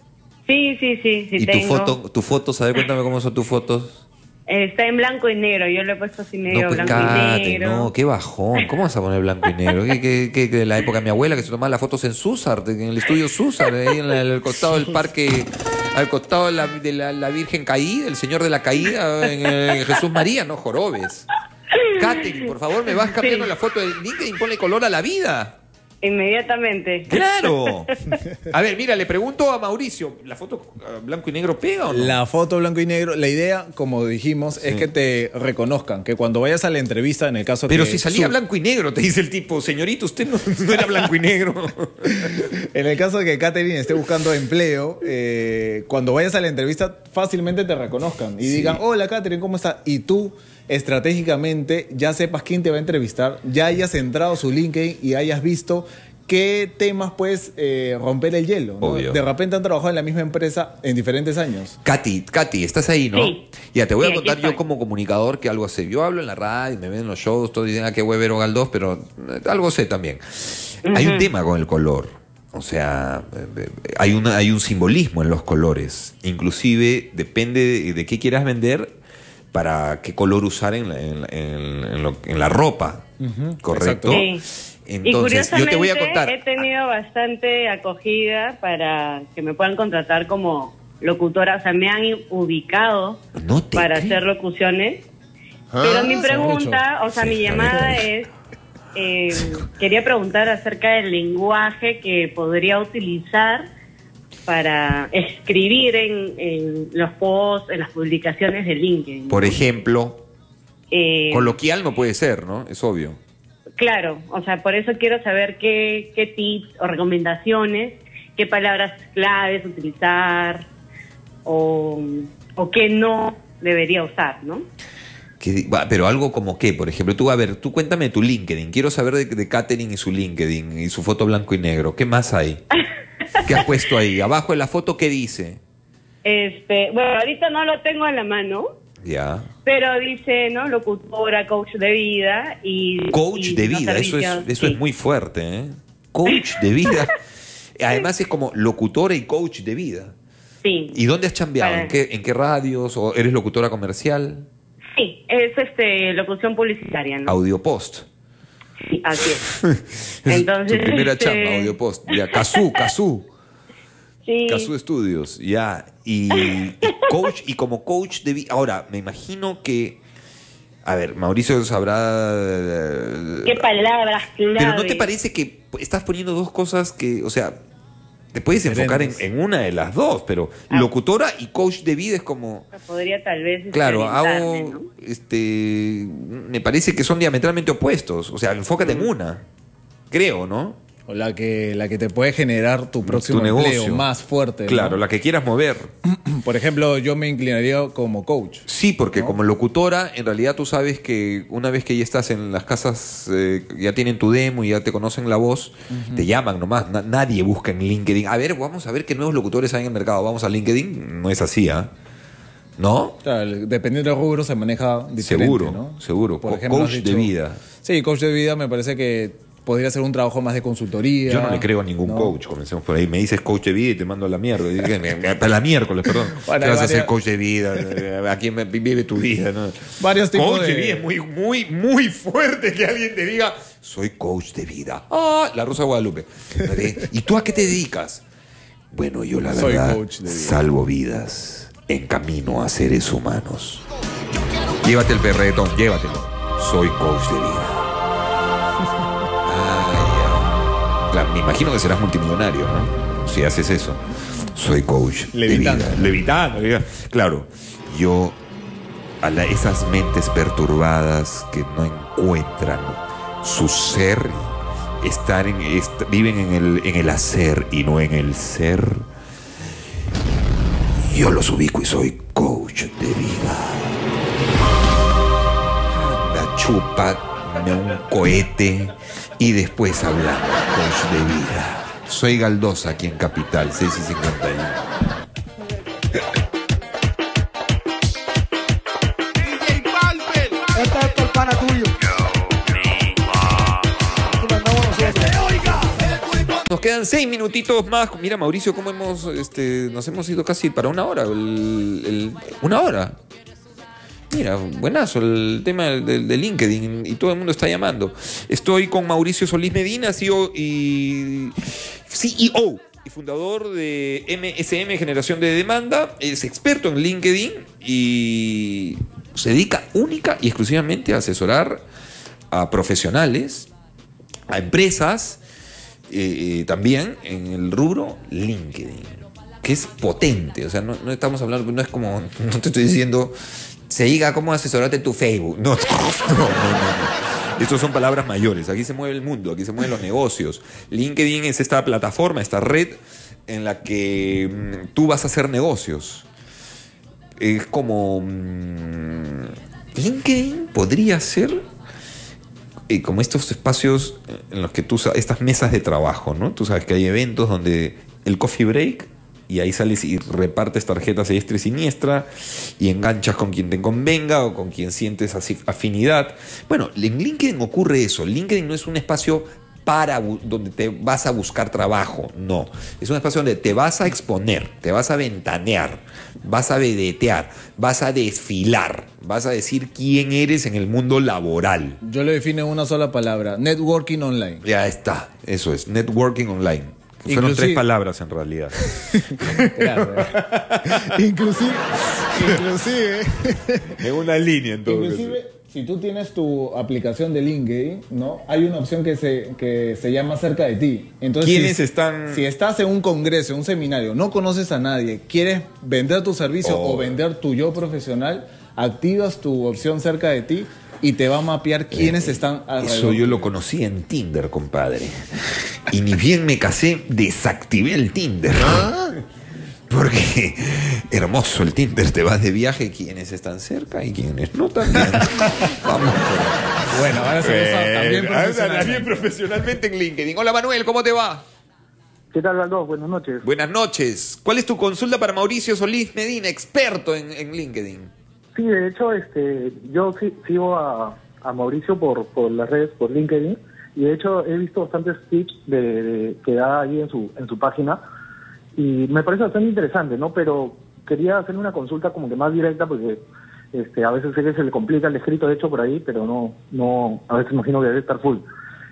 Sí ¿Y tengo. tu foto, ¿sabes? Cuéntame cómo son tus fotos. Está en blanco y negro, yo le he puesto así medio No, pues blanco y cállate, negro. no, qué bajón. ¿Cómo vas a poner blanco y negro? ¿Qué de la época de mi abuela que se tomaba las fotos en Susar, en el estudio Susar, ahí en el costado del parque, al costado de la Virgen Caída, el Señor de la Caída, en Jesús María, no jorobes. Katherine, por favor, me vas cambiando la foto de LinkedIn, ponle color a la vida. Inmediatamente. ¡Claro! A ver, mira, le pregunto a Mauricio, ¿la foto blanco y negro pega o no? La foto blanco y negro, la idea, como dijimos, es que te reconozcan, que cuando vayas a la entrevista, en el caso Pero que... si salía blanco y negro, te dice el tipo, señorito, usted no era blanco y negro. En el caso de que Katherine esté buscando empleo, cuando vayas a la entrevista, fácilmente te reconozcan y digan, hola Katherine, ¿cómo estás? Y tú, estratégicamente, ya sepas quién te va a entrevistar, ya hayas entrado a su LinkedIn y hayas visto qué temas puedes romper el hielo, ¿no? Obvio. De repente han trabajado en la misma empresa en diferentes años. Katy, ¿estás ahí, no? Sí. Ya, te voy Sí, a contar aquí yo estoy. como comunicador que algo sé. Yo hablo en la radio, me ven en los shows, todos dicen, qué huevero Galdós, pero algo sé también. Hay un tema con el color. O sea, hay un simbolismo en los colores. Inclusive, depende de qué quieras vender, para qué color usar en la ropa. ¿Correcto? Sí. Entonces, y yo te voy a curiosamente, contar. he tenido bastante acogida para que me puedan contratar como locutora. O sea, me han ubicado para hacer locuciones. Pero mi pregunta, o sea, mi llamada es... quería preguntar acerca del lenguaje que podría utilizar para escribir en los posts, en las publicaciones de LinkedIn. Por ejemplo, coloquial no puede ser, ¿no? Es obvio. Claro, o sea, por eso quiero saber qué tips o recomendaciones, qué palabras claves utilizar o qué no debería usar, ¿no? Pero algo como qué, por ejemplo, tú cuéntame tu LinkedIn. Quiero saber de Katherine y su LinkedIn y su foto blanco y negro. ¿Qué más hay? ¿Qué has puesto ahí? Abajo de la foto, ¿qué dice? Bueno, ahorita no lo tengo a la mano, Ya. pero dice, ¿no? Locutora, coach de vida y... Coach y de los vida, servicios, eso sí. es muy fuerte, ¿eh? Coach de vida. Además es como locutora y coach de vida. Sí. ¿Y dónde has chambeado? Para- ¿En qué radios? ¿O eres locutora comercial? Sí, es locución publicitaria, ¿no? Audiopost. Sí, así es. Entonces, Tu primera chamba, Audiopost. Ya, Cazú. Sí. Cazú Estudios, ya. Y como coach de vida. Ahora, me imagino que. A ver, Mauricio sabrá. ¿Qué palabras clave? Pero ¿no te parece que estás poniendo dos cosas que, o sea, te puedes enfocar en una de las dos, pero locutora y coach de vida es como. Podría tal vez... Claro, orientarme, hago. ¿no? Me parece que son diametralmente opuestos. O sea, enfócate en una. Creo, ¿no? O la que te puede generar tu próximo negocio empleo más fuerte, ¿no? Claro, la que quieras mover. Por ejemplo, yo me inclinaría como coach. Sí, porque como locutora, en realidad tú sabes que una vez que ya estás en las casas, ya tienen tu demo y ya te conocen la voz, te llaman nomás. Nadie busca en LinkedIn. A ver, vamos a ver qué nuevos locutores hay en el mercado. Vamos a LinkedIn. No es así, ¿ah? ¿No? Claro, dependiendo del rubro se maneja diferente, Seguro, ¿no? seguro. Por ejemplo, Coach has de dicho- vida. Sí, coach de vida me parece que podría ser un trabajo más de consultoría. Yo no le creo a ningún ¿no? coach, comencemos por ahí. Me dices coach de vida y te mando a la mierda. A la miércoles, perdón. Bueno, ¿Qué vas a hay hacer varias- coach de vida? ¿A quién vive tu vida? ¿No? Varios tipos coach de de- vida es muy fuerte que alguien te diga, soy coach de vida. Ah, la Rosa de Guadalupe. ¿Y tú a qué te dedicas? Bueno, yo la Soy verdad coach de vida. salvo vidas en camino a seres humanos. Llévate el perretón, llévatelo. Soy coach de vida. Claro, me imagino que serás multimillonario, ¿no? Si haces eso. Soy coach Levitando. de vida. Levitando. Claro, yo esas mentes perturbadas que no encuentran su ser, viven en el hacer y no en el ser. Yo los ubico y soy coach de vida. Anda, chúpame un cohete y después hablamos, coach de vida. Soy Galdosa aquí en Capital, 6:51. Este es el pana tuyo. Nos quedan 6 minutitos más. Mira, Mauricio, cómo nos hemos ido casi para una hora. Una hora. Mira, buenazo el tema de LinkedIn y todo el mundo está llamando. Estoy con Mauricio Solís Medina, CEO y fundador de MSM Generación de Demanda. Es experto en LinkedIn y se dedica única y exclusivamente a asesorar a profesionales, a empresas, también en el rubro LinkedIn, que es potente. O sea, no estamos hablando, no es como, no te estoy diciendo, se diga cómo asesorarte tu Facebook. No. Estas son palabras mayores. Aquí se mueve el mundo, aquí se mueven los negocios. LinkedIn es esta plataforma, esta red en la que tú vas a hacer negocios. Es como... LinkedIn podría ser como estos espacios en los que tú... Estas mesas de trabajo, ¿no? Tú sabes que hay eventos donde el coffee break... y ahí sales y repartes tarjetas a diestra y siniestra y enganchas con quien te convenga o con quien sientes afinidad. Bueno, en LinkedIn ocurre eso. LinkedIn no es un espacio donde te vas a buscar trabajo, no. Es un espacio donde te vas a exponer, te vas a ventanear, vas a vedetear, vas a desfilar, vas a decir quién eres en el mundo laboral. Yo lo defino en una sola palabra: networking online. Ya está, eso es, networking online. Fueron 3 palabras en realidad. Claro. Inclusive en una línea en todo. Inclusive, si tú tienes tu aplicación de LinkedIn, ¿no? Hay una opción que se llama Cerca de ti. Entonces, si estás en un congreso, en un seminario, no conoces a nadie, quieres vender tu servicio o vender tu yo profesional, activas tu opción Cerca de ti y te va a mapear quiénes están alrededor. Eso yo lo conocí en Tinder, compadre. Y ni bien me casé, desactivé el Tinder. Porque hermoso el Tinder, te vas de viaje, quienes están cerca y quienes no también. Vamos. Bueno, ahora se también profesionalmente en LinkedIn. Hola Manuel, ¿cómo te va? ¿Qué tal, Aldo? Buenas noches. Buenas noches. ¿Cuál es tu consulta para Mauricio Solís Medina, experto en LinkedIn? Sí, de hecho, yo sigo a Mauricio por las redes, por LinkedIn, y de hecho he visto bastantes tips que da ahí en su página, y me parece bastante interesante, ¿no? Pero quería hacerle una consulta como que más directa, porque a veces sé que se le complica el escrito, de hecho, por ahí, pero no a veces imagino que debe estar full.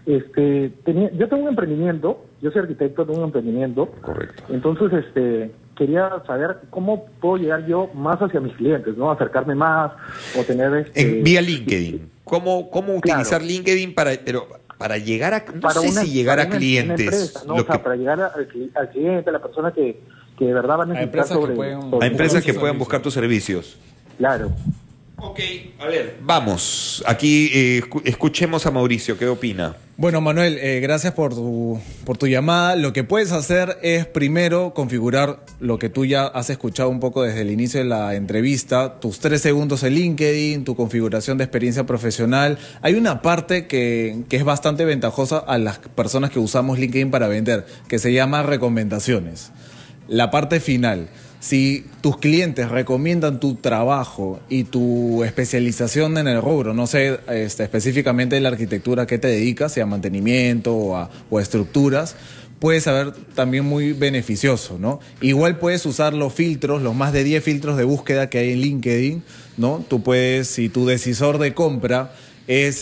Yo tengo un emprendimiento, yo soy arquitecto, tengo un emprendimiento. Correcto. Entonces, quería saber cómo puedo llegar yo más hacia mis clientes, ¿no? Acercarme más o tener... vía LinkedIn. ¿Cómo utilizar LinkedIn para llegar a... si llegar a clientes. Una empresa, ¿no? Para llegar al cliente, a la persona que de verdad va a necesitar a empresas que puedan buscar tus servicios. Claro. Ok, a ver, vamos. Aquí escuchemos a Mauricio, ¿qué opina? Bueno, Manuel, gracias por tu llamada. Lo que puedes hacer es primero configurar lo que tú ya has escuchado un poco desde el inicio de la entrevista, tus 3 segundos en LinkedIn, tu configuración de experiencia profesional. Hay una parte que es bastante ventajosa a las personas que usamos LinkedIn para vender, que se llama recomendaciones. La parte final. Si tus clientes recomiendan tu trabajo y tu especialización en el rubro, no sé específicamente en la arquitectura a qué te dedicas, sea mantenimiento o a estructuras, puede ser también muy beneficioso, ¿no? Igual puedes usar los filtros, los más de 10 filtros de búsqueda que hay en LinkedIn, ¿no? Tú puedes, si tu decisor de compra es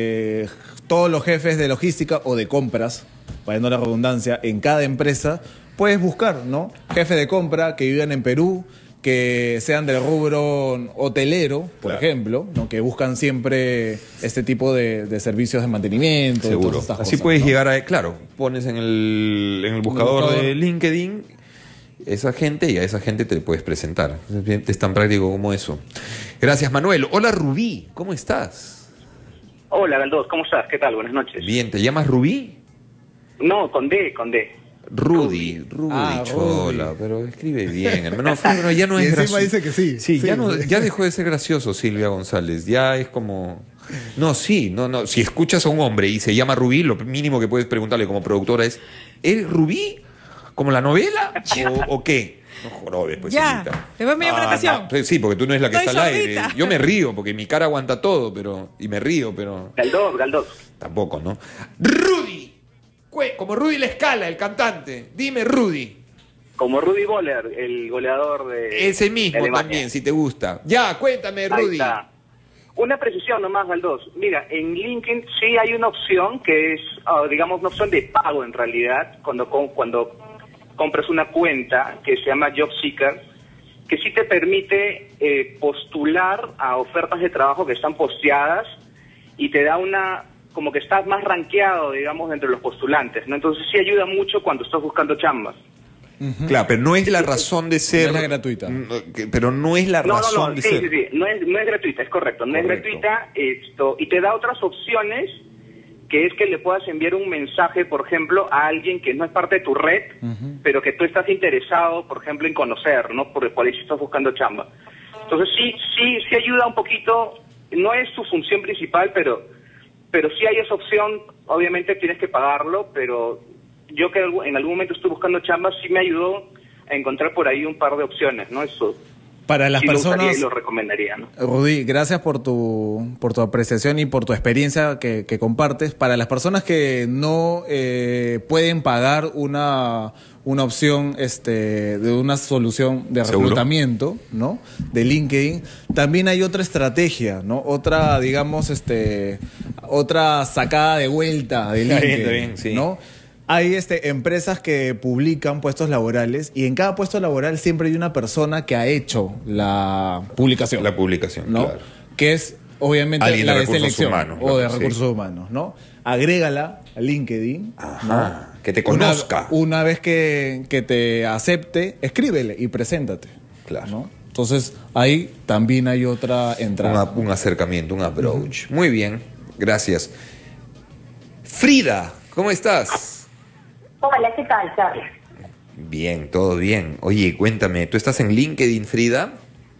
todos los jefes de logística o de compras, poniendo la redundancia, en cada empresa, puedes buscar, ¿no? Jefe de compra que vivan en Perú, que sean del rubro hotelero, por ejemplo, ¿no? Que buscan siempre este tipo de servicios de mantenimiento. Seguro. Así cosas, puedes llegar a... Claro, pones en el buscador de LinkedIn esa gente y a esa gente te puedes presentar. Es tan práctico como eso. Gracias, Manuel. Hola, Rubí. ¿Cómo estás? Hola, Galdós. ¿Cómo estás? ¿Qué tal? Buenas noches. Bien. ¿Te llamas Rubí? No, con D. Rudy Chola, pero escribe bien, hermano. No, ya no es gracioso. Dice que sí. Sí, ya dejó de ser gracioso Silvia González. Ya es como... No. Si escuchas a un hombre y se llama Rubí, lo mínimo que puedes preguntarle como productora es: ¿es Rubí? ¿Como la novela? ¿O qué? No jorobes, pues. Ya, te voy a enviar una canción. Sí, porque tú no es la que Estoy está al solita. aire. Yo me río porque mi cara aguanta todo, y me río, pero... Galdós. Tampoco, ¿no? Rudy, Como Rudy La Scala, el cantante. Dime, Rudy. Como Rudy Boller, el goleador de Ese mismo Alemania. también, si te gusta. Ya, cuéntame, Ahí Rudy. está. Una precisión nomás, Galdós. Mira, en LinkedIn sí hay una opción que es, digamos, una opción de pago en realidad, cuando compras una cuenta que se llama Job Seeker, que sí te permite postular a ofertas de trabajo que están posteadas y te da como que estás más rankeado, digamos, entre los postulantes, ¿no? Entonces sí ayuda mucho cuando estás buscando chambas. Claro, pero no es la razón de ser... No es gratuita. Pero no es la razón de ser. Sí. No es gratuita, es correcto. No es gratuita y te da otras opciones, que es que le puedas enviar un mensaje, por ejemplo, a alguien que no es parte de tu red, pero que tú estás interesado, por ejemplo, en conocer, ¿no? Por ahí si estás buscando chamba. Entonces sí ayuda un poquito. No es su función principal, pero sí hay esa opción. Obviamente tienes que pagarlo, pero yo que en algún momento estuve buscando chambas, sí me ayudó a encontrar por ahí un par de opciones, ¿no? Eso para las sí personas, lo usaría y lo recomendaría, ¿no? Rudy, gracias por tu apreciación y por tu experiencia que compartes. Para las personas que no pueden pagar una opción de una solución de reclutamiento, ¿no? De LinkedIn, también hay otra estrategia, ¿no? Otra, digamos, otra sacada de vuelta de LinkedIn, Está bien, sí. ¿no? Hay empresas que publican puestos laborales y en cada puesto laboral siempre hay una persona que ha hecho la publicación. La publicación, ¿no? claro. Que es obviamente Alguien la de de recursos selección humanos, o de sí. recursos humanos, ¿no? Agrégala a LinkedIn. Ajá, ¿no? que te conozca. Una vez que te acepte, escríbele y preséntate. Claro. ¿no? Entonces, ahí también hay otra entrada. Un acercamiento, un approach. Muy bien, gracias. Frida, ¿cómo estás? Hola, ¿qué tal, Charlie? Bien, todo bien. Oye, cuéntame, ¿tú estás en LinkedIn, Frida?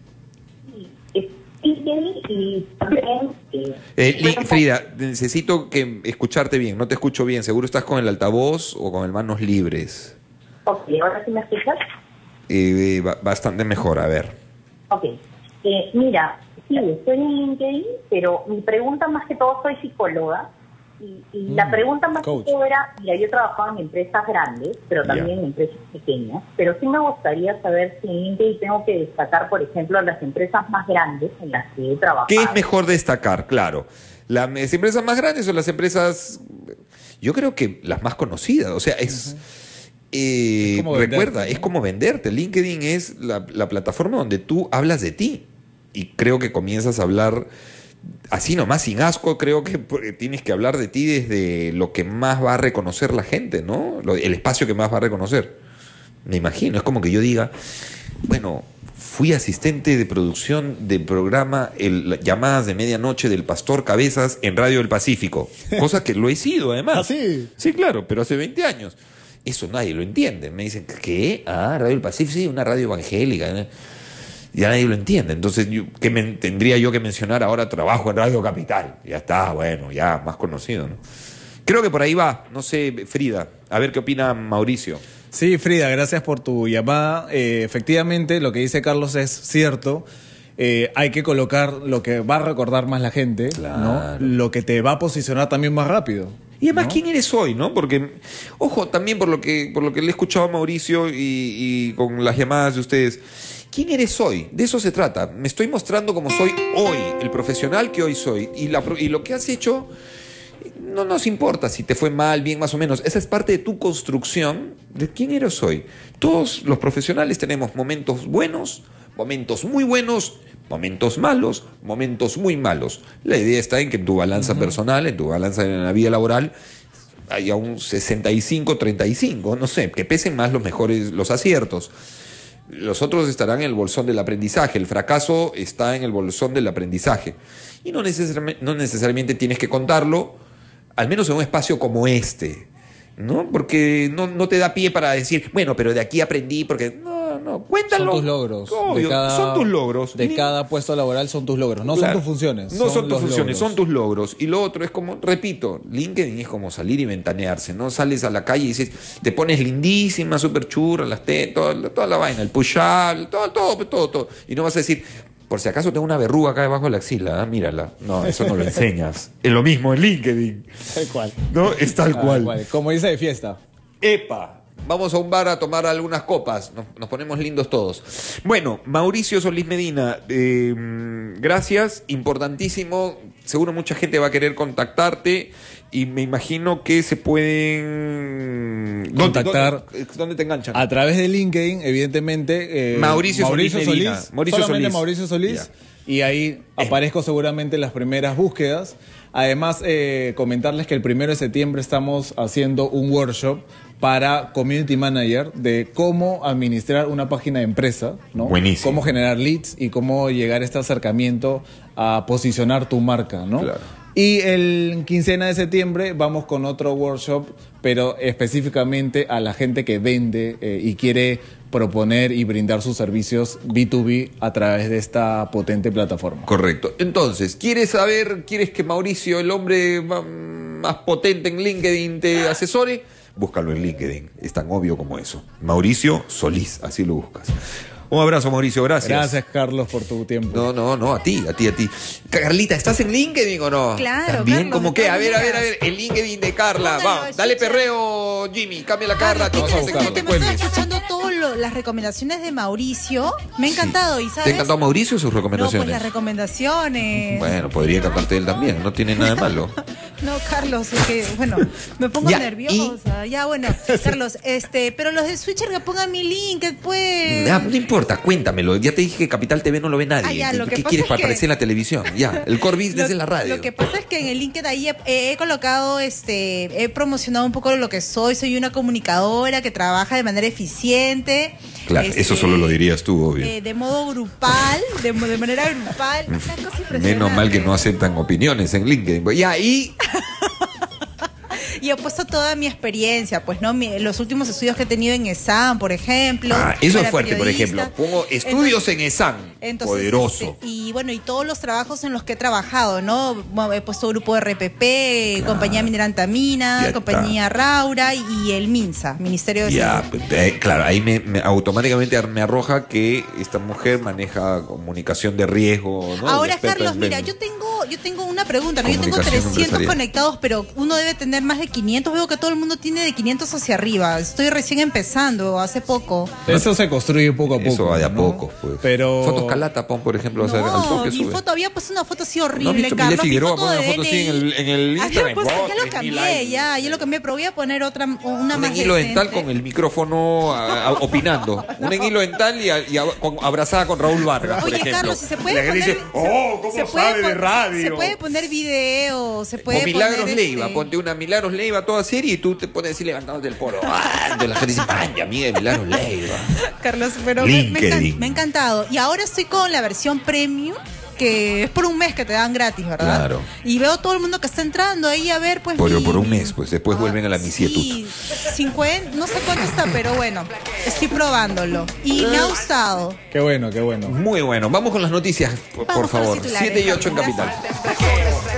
Y también... Frida, necesito escucharte bien, no te escucho bien. ¿Seguro estás con el altavoz o con el manos libres? Ok, ¿ahora sí me escuchas? Bastante mejor, a ver. Ok. Mira, sí, estoy en LinkedIn, pero mi pregunta más que todo, soy psicóloga, y la pregunta más que todo era, mira, yo trabajaba en empresas grandes, pero también en empresas pequeñas, pero sí me gustaría saber si en LinkedIn tengo que destacar, por ejemplo, las empresas más grandes en las que he trabajado. ¿Qué es mejor destacar? Claro, ¿las empresas más grandes o las empresas...? Yo creo que las más conocidas, o sea, recuerda, es como venderte. LinkedIn es la plataforma donde tú hablas de ti y creo que comienzas a hablar así nomás, sin asco. Creo que tienes que hablar de ti desde lo que más va a reconocer la gente, ¿no? El espacio que más va a reconocer. Me imagino, es como que yo diga, bueno, fui asistente de producción del programa Llamadas de Medianoche del Pastor Cabezas en Radio del Pacífico, cosa que lo he sido además. ¿Ah, sí? Sí, claro, pero hace 20 años. Eso nadie lo entiende. Me dicen, ¿qué? Radio del Pacífico, sí, una radio evangélica, ¿no? Ya nadie lo entiende. Entonces, ¿qué tendría yo que mencionar ahora? Trabajo en Radio Capital. Ya está, bueno, ya más conocido, ¿no? Creo que por ahí va. No sé, Frida, a ver qué opina Mauricio. Sí, Frida, gracias por tu llamada. Efectivamente, lo que dice Carlos es cierto. Hay que colocar lo que va a recordar más la gente, ¿no? Lo que te va a posicionar también más rápido. Y además, ¿quién eres hoy, no? Porque, ojo, también por lo que le he escuchado a Mauricio y con las llamadas de ustedes, ¿quién eres hoy? De eso se trata. Me estoy mostrando como soy hoy, el profesional que hoy soy. Y lo que has hecho, no nos importa si te fue mal, bien, más o menos. Esa es parte de tu construcción de quién eres hoy. Todos los profesionales tenemos momentos buenos, momentos muy buenos, momentos malos, momentos muy malos. La idea está en que en tu balanza personal, en tu balanza en la vida laboral, haya un 65-35, no sé, que pesen más los aciertos. Los otros estarán en el bolsón del aprendizaje. El fracaso está en el bolsón del aprendizaje. Y no necesariamente tienes que contarlo, al menos en un espacio como este, ¿no? Porque no te da pie para decir, bueno, pero de aquí aprendí, porque... No, cuéntalo. Son tus logros. Obvio, son tus logros. De cada puesto laboral son tus logros. No claro, son tus funciones. No son tus funciones, son tus logros. Y lo otro es como, repito, LinkedIn es como salir y ventanearse, ¿no? Sales a la calle y dices, te pones lindísima, súper churra, las tetas, toda la vaina, el push-up, todo. Y no vas a decir, Por si acaso tengo una verruga acá debajo de la axila, mírala. No, eso no lo enseñas. Es lo mismo en LinkedIn. Tal cual. ¿No? Es tal cual. Como dice de fiesta. ¡Epa! Vamos a un bar a tomar algunas copas. Nos ponemos lindos todos. Bueno, Mauricio Solís Medina, gracias. Importantísimo. Seguro mucha gente va a querer contactarte. Y me imagino que se pueden contactar. ¿Dónde te enganchan? A través de LinkedIn, evidentemente. Mauricio Solís. Solamente Mauricio Solís. Yeah. Y ahí aparezco seguramente en las primeras búsquedas. Además, comentarles que el 1 de septiembre estamos haciendo un workshop para Community Manager de cómo administrar una página de empresa, ¿no? Buenísimo. Cómo generar leads y cómo llegar a este acercamiento a posicionar tu marca, ¿no? Claro. Y el 15 de septiembre vamos con otro workshop, pero específicamente a la gente que vende y quiere proponer y brindar sus servicios B2B a través de esta potente plataforma. Correcto. Entonces, ¿quieres que Mauricio, el hombre más potente en LinkedIn, te asesore? Búscalo en LinkedIn. Es tan obvio como eso. Mauricio Solís, así lo buscas. Un abrazo, Mauricio, gracias. Gracias, Carlos, por tu tiempo. No, a ti. Carlita, ¿estás en LinkedIn o no? Claro, ¿también? Carlos, ¿Cómo qué? A ver, el LinkedIn de Carla. Vamos, dale perreo, Jimmy, cambia la Carla. Me estoy escuchando todas las recomendaciones de Mauricio. Me ha encantado, ¿y sabes? ¿Te ha encantado Mauricio o sus recomendaciones? No, pues las recomendaciones. Bueno, podría cantarte él también, no tiene nada de malo. No, Carlos, es que, bueno, me pongo nerviosa. Ya, bueno, Carlos, pero los de Switcher que pongan mi link, pues. No importa, cuéntamelo. Ya te dije que Capital TV no lo ve nadie. ¿Qué quieres para aparecer en la televisión? Ya, el core business es la radio. Lo que pasa es que en el LinkedIn ahí he colocado, he promocionado un poco lo que soy. Soy una comunicadora que trabaja de manera eficiente. Claro, eso solo lo dirías tú, obvio. De modo grupal, de manera grupal. Una cosa impresionante. Menos mal que no aceptan opiniones en LinkedIn. Y ahí... Y he puesto toda mi experiencia, pues, ¿no? Los últimos estudios que he tenido en ESAM, por ejemplo. Eso es fuerte, por ejemplo. Pongo estudios en ESAM. Poderoso. Y bueno, y todos los trabajos en los que he trabajado, ¿no? He puesto grupo de RPP, Compañía Minera Antamina, Compañía Raura y el MINSA, Ministerio de Salud. Claro, ahí automáticamente me arroja que esta mujer maneja comunicación de riesgo, ¿no? Ahora, Carlos, mira, yo tengo una pregunta, ¿no? Yo tengo 300 conectados, pero uno debe tener más de 500. Veo que todo el mundo tiene de 500 hacia arriba. Estoy recién empezando, hace poco. Eso se construye poco a poco. Eso va de a poco, pues. Pero... Fotos Calata, por ejemplo, al toque mi sube. foto, había puesto una foto así horrible, ¿No Carlos. Figueroa pone una foto así en el Instagram. Ya lo cambié, ya lo cambié, pero voy a poner una más hilo decente. dental con el micrófono opinando. Un hilo dental y abrazada con Raúl Vargas, por ejemplo. Carlos, si se puede poner... dice, ¿cómo sabe de radio? Se puede poner video, se puede poner... Milagros Leiva, ponte una Milagros Leiva toda serie y tú te pones así levantándote el poro. De la gente dice, ¡ay, amiga de Milagros Leiva! Carlos, pero me ha encantado. Y ahora estoy con la versión premium, que es por un mes que te dan gratis, ¿verdad? Claro. Y veo todo el mundo que está entrando ahí a ver, pues... Por un mes, pues después vuelven a la misietud. Sí, 50, no sé cuánto está, pero bueno, estoy probándolo. Y me ha gustado. Qué bueno. Muy bueno. Vamos con las noticias, por favor. 7 y 8 en Capital.